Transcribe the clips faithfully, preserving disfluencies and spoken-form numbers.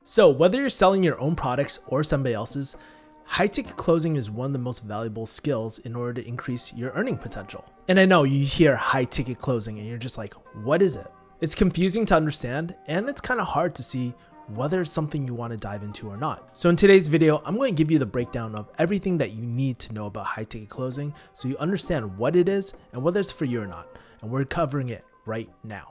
So whether you're selling your own products or somebody else's, high ticket closing is one of the most valuable skills in order to increase your earning potential. And I know you hear high ticket closing and you're just like, what is it? It's confusing to understand, and it's kind of hard to see whether it's something you want to dive into or not. So in today's video, I'm going to give you the breakdown of everything that you need to know about high ticket closing so you understand what it is and whether it's for you or not. And we're covering it right now.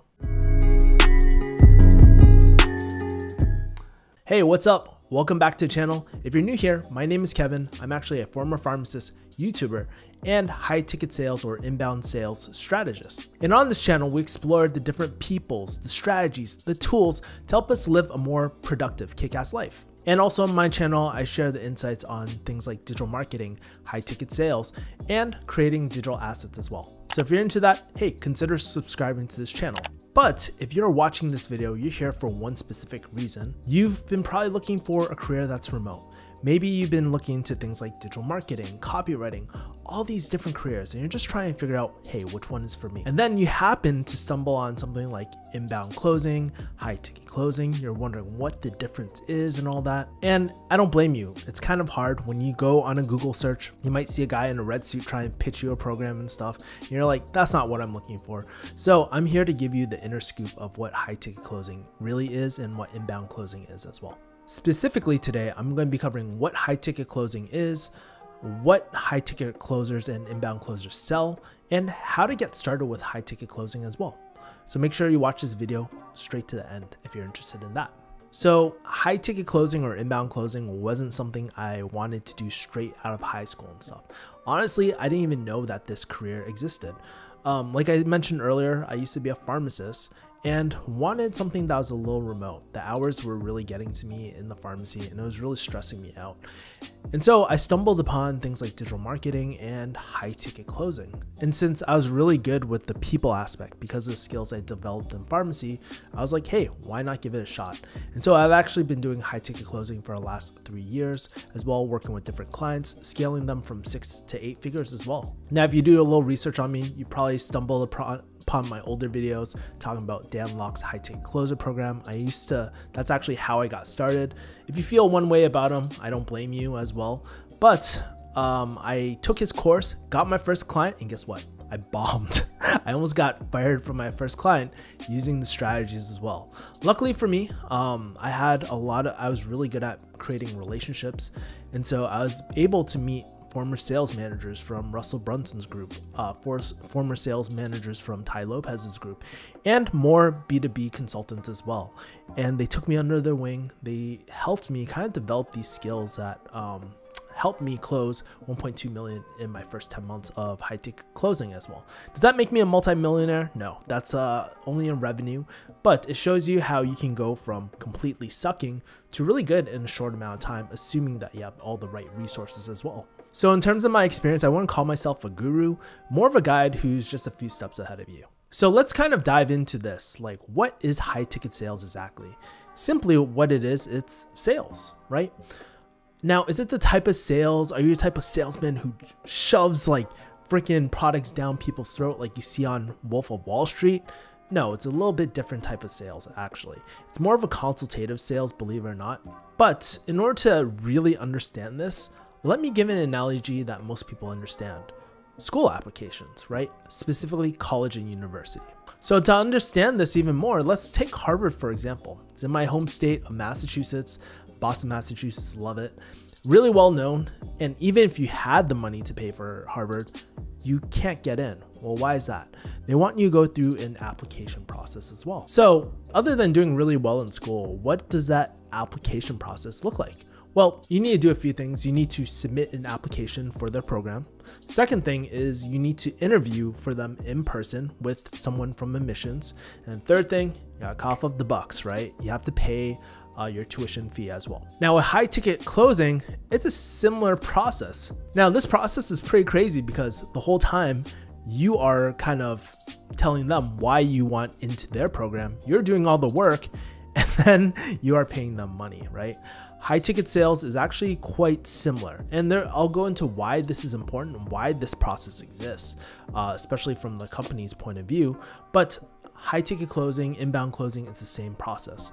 Hey, what's up? Welcome back to the channel. If you're new here, my name is Kevin. I'm actually a former pharmacist, YouTuber, and high ticket sales or inbound sales strategist. And on this channel, we explore the different peoples, the strategies, the tools to help us live a more productive, kick-ass life. And also on my channel, I share the insights on things like digital marketing, high ticket sales, and creating digital assets as well. So if you're into that, hey, consider subscribing to this channel. But if you're watching this video, you're here for one specific reason. You've been probably looking for a career that's remote. Maybe you've been looking into things like digital marketing, copywriting, all these different careers, and you're just trying to figure out, hey, which one is for me? And then you happen to stumble on something like inbound closing, high ticket closing. You're wondering what the difference is and all that. And I don't blame you. It's kind of hard when you go on a Google search. You might see a guy in a red suit try and pitch you a program and stuff. And you're like, that's not what I'm looking for. So I'm here to give you the inner scoop of what high ticket closing really is and what inbound closing is as well. Specifically today, I'm going to be covering what high ticket closing is, what high ticket closers and inbound closers sell, and how to get started with high ticket closing as well. So make sure you watch this video straight to the end if you're interested in that. So high ticket closing or inbound closing wasn't something I wanted to do straight out of high school and stuff. Honestly, I didn't even know that this career existed. Um, like I mentioned earlier, I used to be a pharmacist and wanted something that was a little remote. The hours were really getting to me in the pharmacy and it was really stressing me out. And so I stumbled upon things like digital marketing and high ticket closing. And since I was really good with the people aspect because of the skills I developed in pharmacy, I was like, hey, why not give it a shot? And so I've actually been doing high ticket closing for the last three years as well, working with different clients, scaling them from six to eight figures as well. Now, if you do a little research on me, you probably stumble upon upon my older videos talking about Dan Lok's high ticket closer program. I used to, that's actually how I got started. If you feel one way about him, I don't blame you as well. But um, I took his course, got my first client, and guess what? I bombed. I almost got fired from my first client using the strategies as well. Luckily for me, um, I had a lot of, I was really good at creating relationships. And so I was able to meet former sales managers from Russell Brunson's group, uh, for, former sales managers from Tai Lopez's group, and more B two B consultants as well. And they took me under their wing. They helped me kind of develop these skills that um, helped me close one point two million in my first ten months of high ticket closing as well. Does that make me a multi-millionaire? No, that's uh, only in revenue, but it shows you how you can go from completely sucking to really good in a short amount of time, assuming that you have all the right resources as well. So in terms of my experience, I wouldn't call myself a guru, more of a guide who's just a few steps ahead of you. So let's kind of dive into this. Like, what is high ticket sales exactly? Simply what it is, it's sales, right? Now, is it the type of sales? Are you the type of salesman who shoves like freaking products down people's throat like you see on Wolf of Wall Street? No, it's a little bit different type of sales actually. It's more of a consultative sales, believe it or not. But in order to really understand this, let me give an analogy that most people understand. School applications, right? Specifically college and university. So to understand this even more, let's take Harvard for example. It's in my home state of Massachusetts. Boston, Massachusetts, love it. Really well known. And even if you had the money to pay for Harvard, you can't get in. Well, why is that? They want you to go through an application process as well. So other than doing really well in school, what does that application process look like? Well, you need to do a few things. You need to submit an application for their program. Second thing is you need to interview for them in person with someone from admissions. And third thing, you gotta cough up the bucks, right? You have to pay uh, your tuition fee as well. Now with high ticket closing, it's a similar process. Now this process is pretty crazy because the whole time you are kind of telling them why you want into their program. You're doing all the work and then you are paying them money, right? High ticket sales is actually quite similar, and there I'll go into why this is important and why this process exists, uh, especially from the company's point of view. But high ticket closing, inbound closing, it's the same process.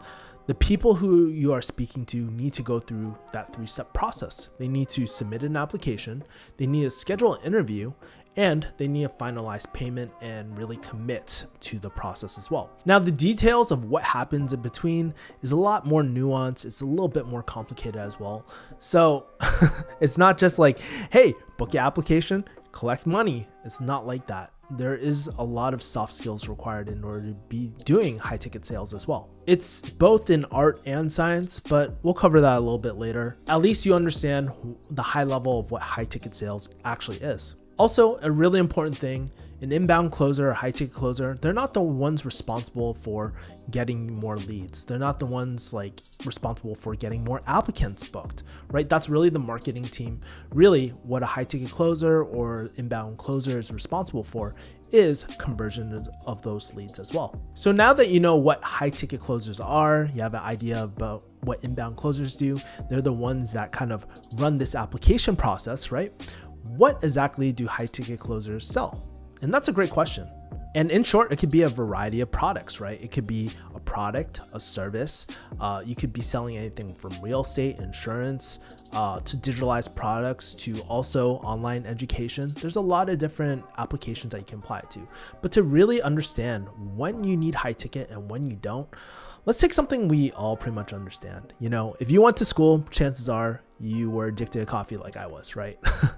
The people who you are speaking to need to go through that three-step process. They need to submit an application, they need to schedule an interview, and they need to finalize payment and really commit to the process as well. Now, the details of what happens in between is a lot more nuanced. It's a little bit more complicated as well. So it's not just like, hey, book your application, collect money. It's not like that. There is a lot of soft skills required in order to be doing high ticket sales as well. It's both in art and science, but we'll cover that a little bit later. At least you understand the high level of what high ticket sales actually is. Also, a really important thing, an inbound closer or high ticket closer, they're not the ones responsible for getting more leads. They're not the ones like responsible for getting more applicants booked, right? That's really the marketing team. Really, what a high ticket closer or inbound closer is responsible for is conversion of those leads as well. So now that you know what high ticket closers are, you have an idea about what inbound closers do. They're the ones that kind of run this application process, right? What exactly do high ticket closers sell? And that's a great question. And in short, it could be a variety of products, right? It could be a product, a service. Uh, you could be selling anything from real estate, insurance, uh, to digitalized products, to also online education. There's a lot of different applications that you can apply it to. But to really understand when you need high ticket and when you don't, let's take something we all pretty much understand. You know, if you went to school, chances are you were addicted to coffee like I was, right?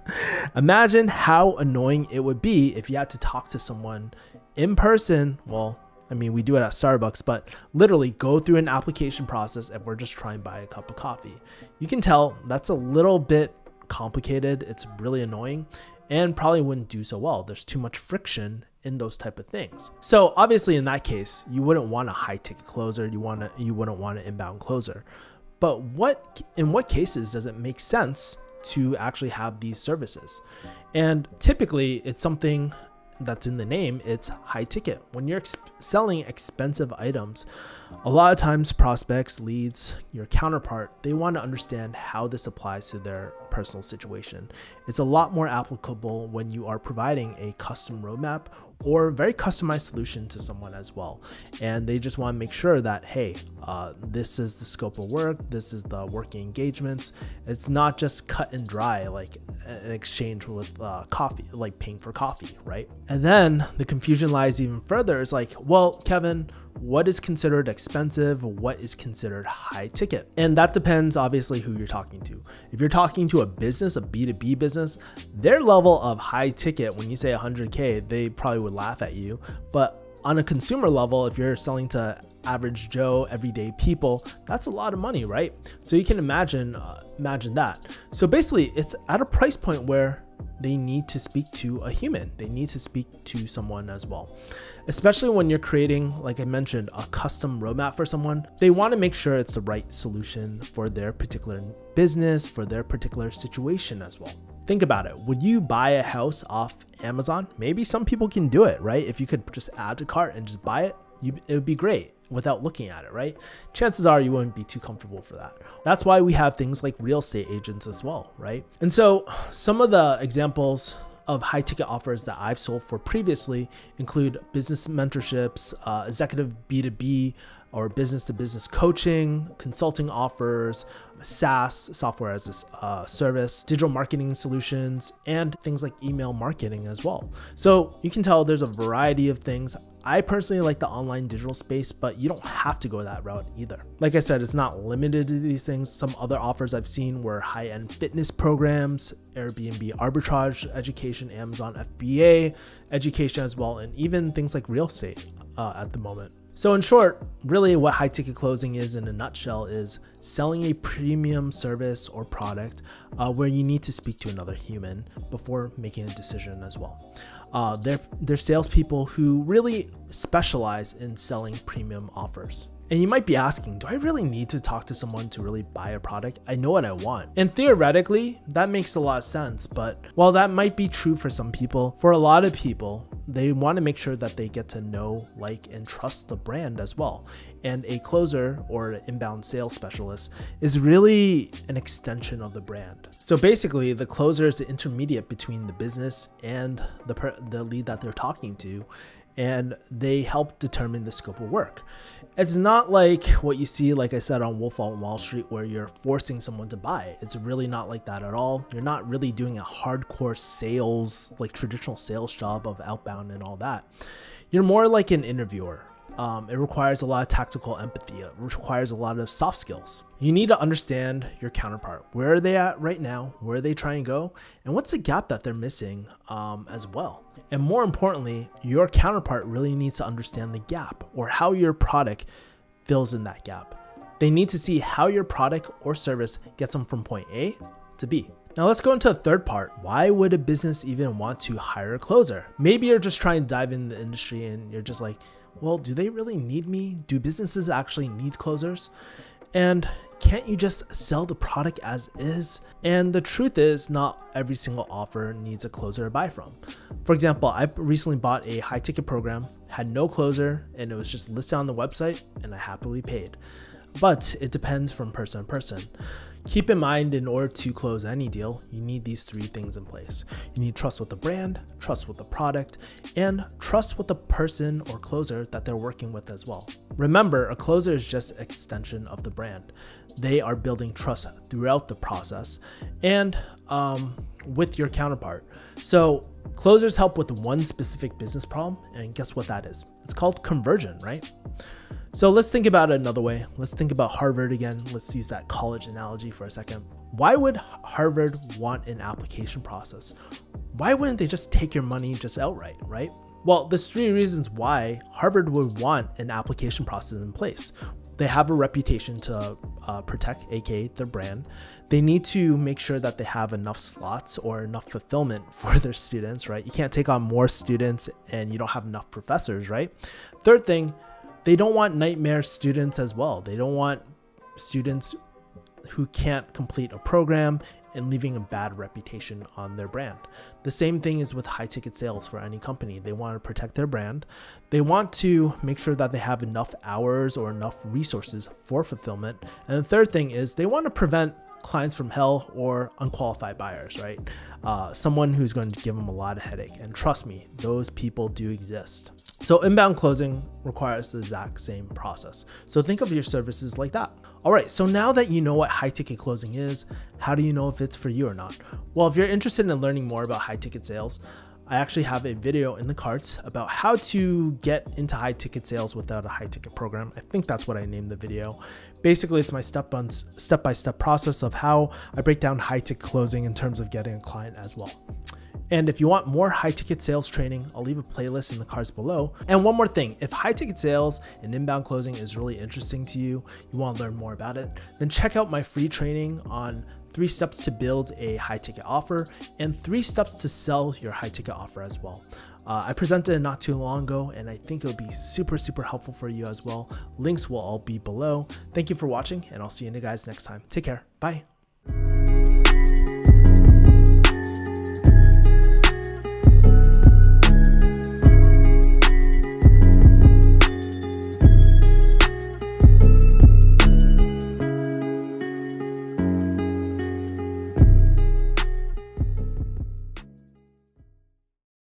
Imagine how annoying it would be if you had to talk to someone in person. Well, I mean, we do it at Starbucks, but literally go through an application process if we're just trying to buy a cup of coffee. You can tell that's a little bit complicated. It's really annoying and probably wouldn't do so well. There's too much friction in those type of things. So obviously in that case, you wouldn't want a high ticket closer. You want to, you wouldn't want an inbound closer. But what, in what cases does it make sense to actually have these services? And typically it's something that's in the name. It's high ticket. When you're ex- selling expensive items, a lot of times prospects, leads, your counterpart, they want to understand how this applies to their personal situation. It's a lot more applicable when you are providing a custom roadmap or very customized solution to someone as well. And they just want to make sure that, hey, uh, this is the scope of work, this is the working engagements. It's not just cut and dry like an exchange with uh, coffee, like paying for coffee, right? And then the confusion lies even further. It's like, well, Kevin, what is considered expensive? What is considered high ticket? And that depends obviously who you're talking to. If you're talking to a business, a B two B business, their level of high ticket, when you say one hundred K, they probably would laugh at you. But on a consumer level, if you're selling to average Joe, everyday people, that's a lot of money, right? So you can imagine, uh, imagine that. So basically it's at a price point where they need to speak to a human. They need to speak to someone as well. Especially when you're creating, like I mentioned, a custom roadmap for someone, they want to make sure it's the right solution for their particular business, for their particular situation as well. Think about it. Would you buy a house off Amazon? Maybe some people can do it, right? If you could just add to cart and just buy it, you, it would be great without looking at it, right? Chances are you wouldn't be too comfortable for that. That's why we have things like real estate agents as well, right? And so some of the examples of high ticket offers that I've sold for previously include business mentorships, uh, executive B two B or business to business coaching, consulting offers, SaaS, software as a uh, service, digital marketing solutions, and things like email marketing as well. So you can tell there's a variety of things. I personally like the online digital space, but you don't have to go that route either. Like I said, it's not limited to these things. Some other offers I've seen were high-end fitness programs, Airbnb arbitrage education, Amazon F B A education as well, and even things like real estate uh, at the moment. So in short, really what high ticket closing is in a nutshell is selling a premium service or product uh, where you need to speak to another human before making a decision as well. Uh, they're, they're salespeople who really specialize in selling premium offers. And you might be asking, do I really need to talk to someone to really buy a product? I know what I want. And theoretically, that makes a lot of sense. But while that might be true for some people, for a lot of people, they want to make sure that they get to know, like, and trust the brand as well. And a closer or an inbound sales specialist is really an extension of the brand. So basically, the closer is the intermediate between the business and the, per the lead that they're talking to. and they help determine the scope of work. It's not like what you see, like I said, on Wolf on Wall Street, where you're forcing someone to buy. It's really not like that at all. You're not really doing a hardcore sales, like traditional sales job of outbound and all that. You're more like an interviewer. Um, it requires a lot of tactical empathy. It requires a lot of soft skills. You need to understand your counterpart. Where are they at right now? Where are they trying to go? And what's the gap that they're missing um, as well? And more importantly, your counterpart really needs to understand the gap, or how your product fills in that gap. They need to see how your product or service gets them from point A to B. Now let's go into the third part. Why would a business even want to hire a closer? Maybe you're just trying to dive in the industry and you're just like, well, do they really need me? Do businesses actually need closers? And can't you just sell the product as is? And the truth is, not every single offer needs a closer to buy from. For example, I recently bought a high ticket program, had no closer, and it was just listed on the website, and I happily paid. But it depends from person to person. Keep in mind, in order to close any deal, you need these three things in place. You need trust with the brand, trust with the product, and trust with the person or closer that they're working with as well. Remember, a closer is just an extension of the brand. They are building trust throughout the process and um, with your counterpart. So closers help with one specific business problem, and guess what that is? It's called conversion, right? So let's think about it another way. Let's think about Harvard again. Let's use that college analogy for a second. Why would Harvard want an application process? Why wouldn't they just take your money just outright, right? Well, there's three reasons why Harvard would want an application process in place. They have a reputation to uh, protect, aka their brand. They need to make sure that they have enough slots or enough fulfillment for their students, right? You can't take on more students and you don't have enough professors, right? Third thing, they don't want nightmare students as well. They don't want students who can't complete a program and leaving a bad reputation on their brand. The same thing is with high ticket sales for any company. They want to protect their brand. They want to make sure that they have enough hours or enough resources for fulfillment. And the third thing is they want to prevent clients from hell or unqualified buyers, right? Uh, someone who's going to give them a lot of headache. And trust me, those people do exist. So inbound closing requires the exact same process. So think of your services like that. All right, so now that you know what high ticket closing is, how do you know if it's for you or not? Well, if you're interested in learning more about high ticket sales, I actually have a video in the cards about how to get into high ticket sales without a high ticket program. I think that's what I named the video. Basically, it's my step-by-step process of how I break down high ticket closing in terms of getting a client as well. And if you want more high ticket sales training, I'll leave a playlist in the cards below. And one more thing, if high ticket sales and inbound closing is really interesting to you, you want to learn more about it, then check out my free training on three steps to build a high ticket offer and three steps to sell your high ticket offer as well. Uh, I presented it not too long ago, and I think it would be super, super helpful for you as well. Links will all be below. Thank you for watching, and I'll see you guys next time. Take care. Bye.